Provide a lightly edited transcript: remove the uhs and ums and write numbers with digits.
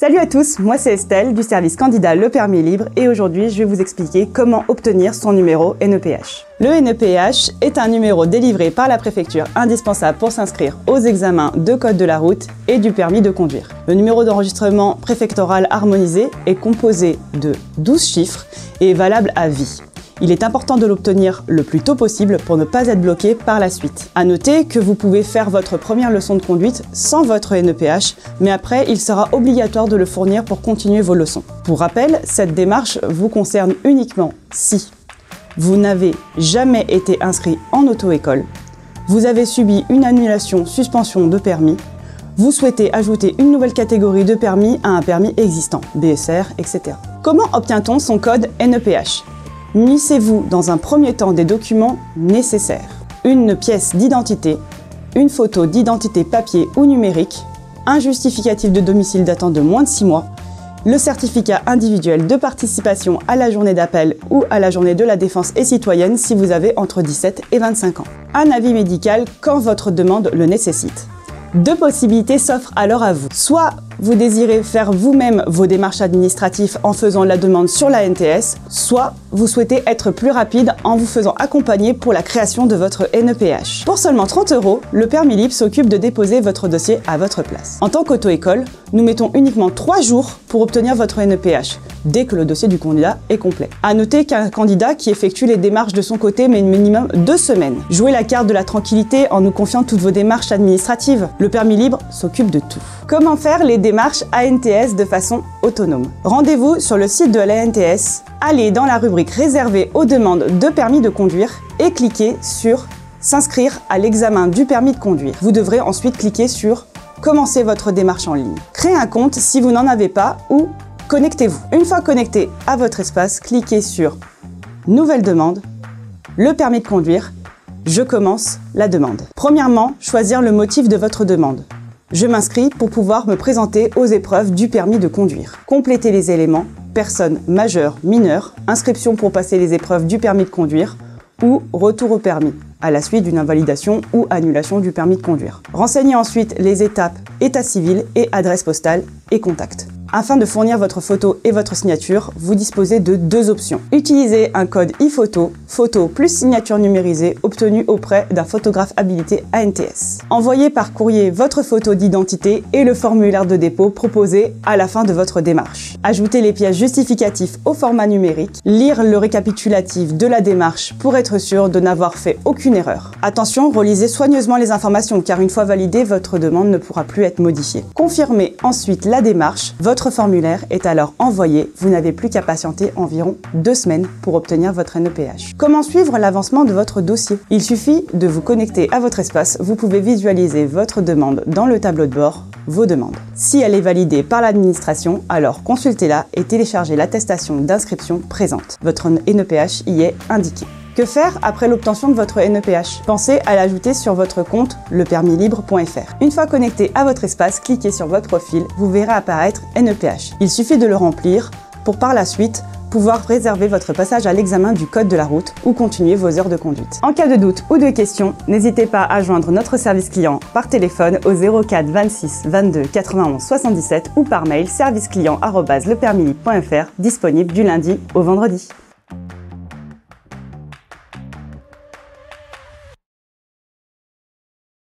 Salut à tous, moi c'est Estelle du service candidat Le Permis Libre et aujourd'hui je vais vous expliquer comment obtenir son numéro NEPH. Le NEPH est un numéro délivré par la préfecture indispensable pour s'inscrire aux examens de code de la route et du permis de conduire. Le numéro d'enregistrement préfectoral harmonisé est composé de 12 chiffres et est valable à vie. Il est important de l'obtenir le plus tôt possible pour ne pas être bloqué par la suite. À noter que vous pouvez faire votre première leçon de conduite sans votre NEPH, mais après, il sera obligatoire de le fournir pour continuer vos leçons. Pour rappel, cette démarche vous concerne uniquement si vous n'avez jamais été inscrit en auto-école, vous avez subi une annulation, suspension de permis, vous souhaitez ajouter une nouvelle catégorie de permis à un permis existant, BSR, etc. Comment obtient-on son code NEPH ? Munissez-vous dans un premier temps des documents nécessaires. Une pièce d'identité, une photo d'identité papier ou numérique, un justificatif de domicile datant de moins de 6 mois, le certificat individuel de participation à la journée d'appel ou à la journée de la défense et citoyenne si vous avez entre 17 et 25 ans. Un avis médical quand votre demande le nécessite. Deux possibilités s'offrent alors à vous. Soit vous désirez faire vous-même vos démarches administratives en faisant la demande sur la NTS, soit vous souhaitez être plus rapide en vous faisant accompagner pour la création de votre NEPH. Pour seulement 30 €, le Permis Libre s'occupe de déposer votre dossier à votre place. En tant qu'auto-école, nous mettons uniquement 3 jours pour obtenir votre NEPH, dès que le dossier du candidat est complet. À noter qu'un candidat qui effectue les démarches de son côté met minimum 2 semaines. Jouez la carte de la tranquillité en nous confiant toutes vos démarches administratives. Le Permis Libre s'occupe de tout. Comment faire les démarches ANTS de façon autonome? Rendez-vous sur le site de la NTS, allez dans la rubrique réservée aux demandes de permis de conduire et cliquez sur s'inscrire à l'examen du permis de conduire. Vous devrez ensuite cliquer sur commencer votre démarche en ligne. Créez un compte si vous n'en avez pas ou connectez-vous. Une fois connecté à votre espace, cliquez sur nouvelle demande, le permis de conduire. Je commence la demande. Premièrement, choisir le motif de votre demande. Je m'inscris pour pouvoir me présenter aux épreuves du permis de conduire. Complétez les éléments, personne majeure, mineure, inscription pour passer les épreuves du permis de conduire ou retour au permis, à la suite d'une invalidation ou annulation du permis de conduire. Renseignez ensuite les étapes état civil et adresse postale et contact. Afin de fournir votre photo et votre signature, vous disposez de 2 options. Utilisez un code e-photo, photo plus signature numérisée obtenue auprès d'un photographe habilité ANTS. Envoyez par courrier votre photo d'identité et le formulaire de dépôt proposé à la fin de votre démarche. Ajoutez les pièces justificatives au format numérique. Lire le récapitulatif de la démarche pour être sûr de n'avoir fait aucune erreur. Attention, relisez soigneusement les informations car une fois validée, votre demande ne pourra plus être modifiée. Confirmez ensuite la démarche. Votre formulaire est alors envoyé, vous n'avez plus qu'à patienter environ 2 semaines pour obtenir votre NEPH. Comment suivre l'avancement de votre dossier? Il suffit de vous connecter à votre espace, vous pouvez visualiser votre demande dans le tableau de bord, vos demandes. Si elle est validée par l'administration, alors consultez-la et téléchargez l'attestation d'inscription présente. Votre NEPH y est indiqué. Que faire après l'obtention de votre NEPH? Pensez à l'ajouter sur votre compte lepermislibre.fr. Une fois connecté à votre espace, cliquez sur votre profil, vous verrez apparaître NEPH. Il suffit de le remplir pour par la suite pouvoir réserver votre passage à l'examen du code de la route ou continuer vos heures de conduite. En cas de doute ou de questions, n'hésitez pas à joindre notre service client par téléphone au 04 26 22 91 77 ou par mail serviceclient@lepermislibre.fr, disponible du lundi au vendredi.